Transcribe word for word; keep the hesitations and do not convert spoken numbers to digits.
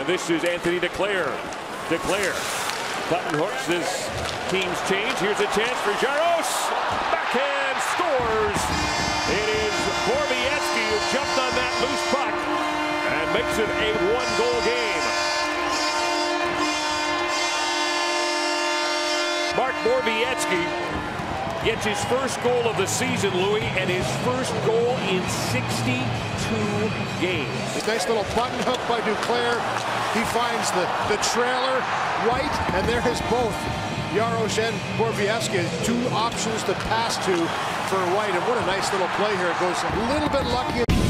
this is Anthony Declaire. Declaire. Button hooks his team's change. Here's a chance for Jaros. Backhand scores. It is Borowiecki who jumped on that loose puck and makes it a one-goal game. Mark Borowiecki gets his first goal of the season, Louis, and his first goal in sixty-two games. Nice little button hook by Duclair. He finds the, the trailer right, and there is both Jaros and Borowiecki, two options to pass to for White. And what a nice little play here. It goes a little bit lucky.